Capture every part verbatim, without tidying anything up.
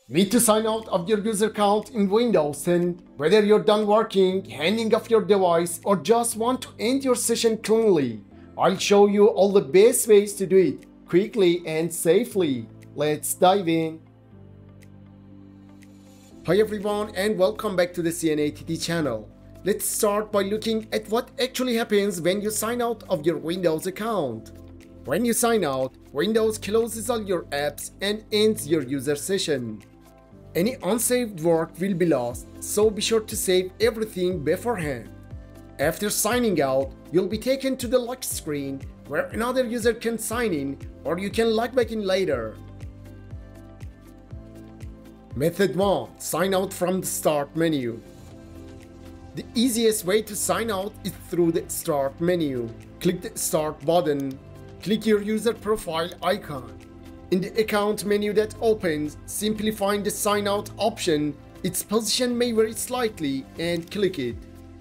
Need to sign out of your user account in Windows ten? Whether you're done working, handing off your device, or just want to end your session cleanly, I'll show you all the best ways to do it quickly and safely. Let's dive in. Hi everyone and welcome back to the C N A T T channel. Let's start by looking at what actually happens when you sign out of your Windows account. When you sign out, Windows closes all your apps and ends your user session. Any unsaved work will be lost, so be sure to save everything beforehand. After signing out, you'll be taken to the lock screen where another user can sign in, or you can log back in later. Method one. Sign out from the Start menu. The easiest way to sign out is through the Start menu. Click the Start button. Click your user profile icon. In the account menu that opens, simply find the Sign Out option. Its position may vary slightly and click it.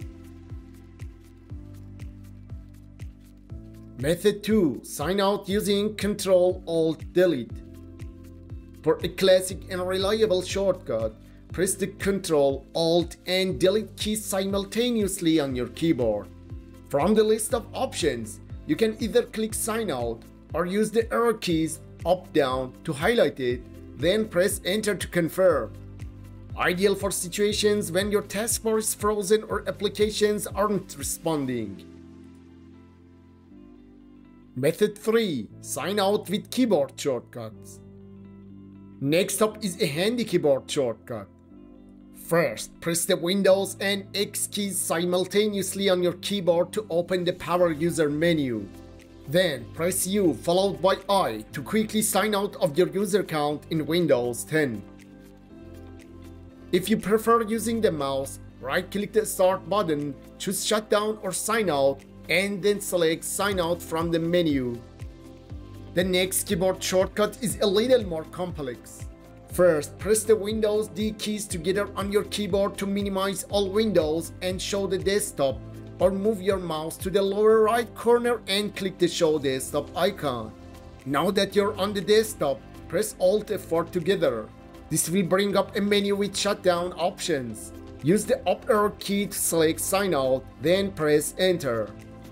Method two. Sign out using Ctrl Alt Delete. For a classic and reliable shortcut, press the Ctrl, Alt, and Delete keys simultaneously on your keyboard. From the list of options, you can either click Sign Out or use the arrow keys up down to highlight it, then press Enter to confirm. Ideal for situations when your taskbar is frozen or applications aren't responding. Method three. Sign out with keyboard shortcuts. Next up is a handy keyboard shortcut. First, press the Windows and X keys simultaneously on your keyboard to open the Power User menu. Then press U followed by I to quickly sign out of your user account in Windows ten. If you prefer using the mouse, right-click the Start button, choose Shutdown or Sign Out, and then select Sign Out from the menu. The next keyboard shortcut is a little more complex. First, press the Windows D keys together on your keyboard to minimize all windows and show the desktop, or move your mouse to the lower right corner and click the Show Desktop icon. Now that you're on the desktop, press Alt F four together. This will bring up a menu with shutdown options. Use the up arrow key to select Sign Out, then press Enter.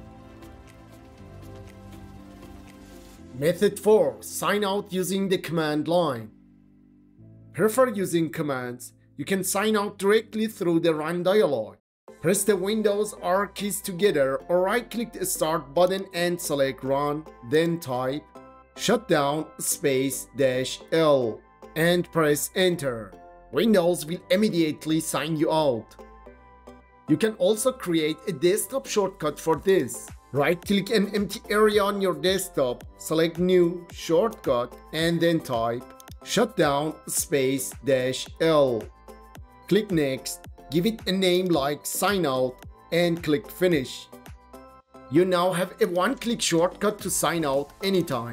Method four. Sign out using the command line. Prefer using commands, you can sign out directly through the Run dialog. Press the Windows R keys together or right-click the Start button and select Run, then type shutdown space dash L and press Enter. Windows will immediately sign you out. You can also create a desktop shortcut for this. Right-click an empty area on your desktop, select New Shortcut, and then type shutdown space dash L. Click Next, give it a name like Sign Out, and click Finish. You now have a one-click shortcut to sign out anytime.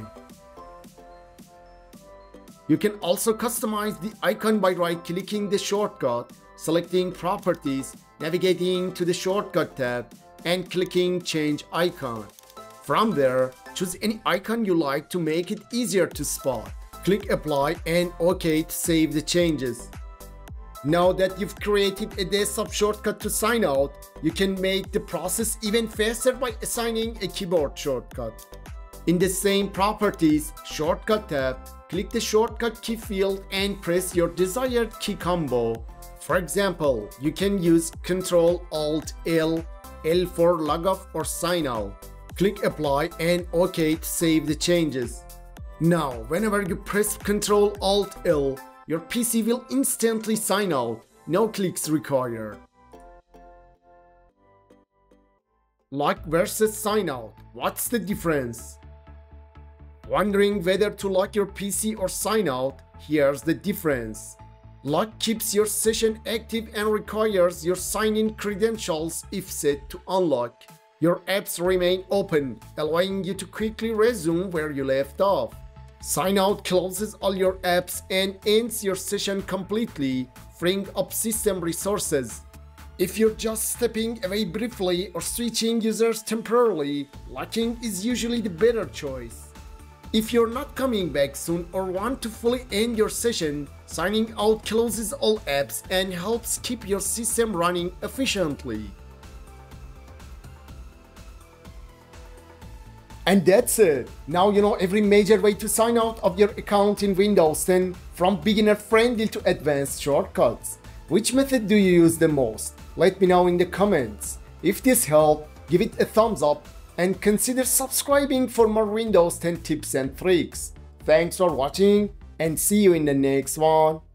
You can also customize the icon by right-clicking the shortcut, selecting Properties, navigating to the Shortcut tab, and clicking Change Icon. From there, choose any icon you like to make it easier to spot. Click Apply and OK to save the changes. Now that you've created a desktop shortcut to sign out, you can make the process even faster by assigning a keyboard shortcut. In the same Properties Shortcut tab, click the Shortcut key field and press your desired key combo. For example, you can use Ctrl Alt L, L for log off or sign out. Click Apply and OK to save the changes. Now, whenever you press Ctrl Alt L, your P C will instantly sign out, no clicks required. Lock versus sign out, what's the difference? Wondering whether to lock your P C or sign out? Here's the difference. Lock keeps your session active and requires your sign-in credentials if set to unlock. Your apps remain open, allowing you to quickly resume where you left off. Sign out closes all your apps and ends your session completely, freeing up system resources. If you're just stepping away briefly or switching users temporarily, locking is usually the better choice. If you're not coming back soon or want to fully end your session, signing out closes all apps and helps keep your system running efficiently. And that's it. Now you know every major way to sign out of your account in Windows ten, from beginner friendly to advanced shortcuts. Which method do you use the most? Let me know in the comments. If this helped, give it a thumbs up and consider subscribing for more Windows ten tips and tricks. Thanks for watching and see you in the next one.